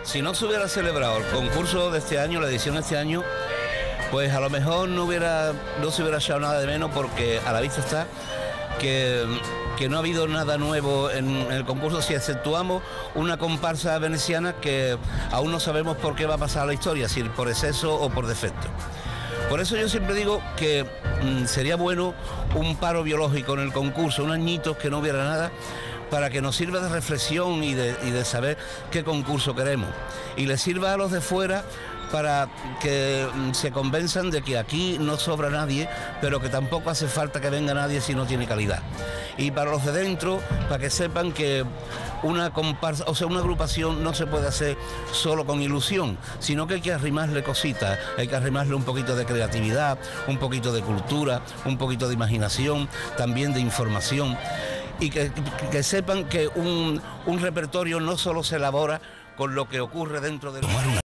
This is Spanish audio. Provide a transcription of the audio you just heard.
si no se hubiera celebrado el concurso de este año, la edición de este año, pues a lo mejor no se hubiera echado nada de menos, porque a la vista está que no ha habido nada nuevo en el concurso, si exceptuamos una comparsa veneciana que aún no sabemos por qué va a pasar a la historia, si por exceso o por defecto. Por eso yo siempre digo que sería bueno un paro biológico en el concurso, unos añitos que no hubiera nada, para que nos sirva de reflexión y de saber qué concurso queremos. Y le sirva a los de fuera para que se convenzan de que aquí no sobra nadie, pero que tampoco hace falta que venga nadie si no tiene calidad. Y para los de dentro, para que sepan que una comparsa, o sea, una agrupación no se puede hacer solo con ilusión, sino que hay que arrimarle cositas, hay que arrimarle un poquito de creatividad, un poquito de cultura, un poquito de imaginación, también de información, y que sepan que un repertorio no solo se elabora con lo que ocurre dentro del...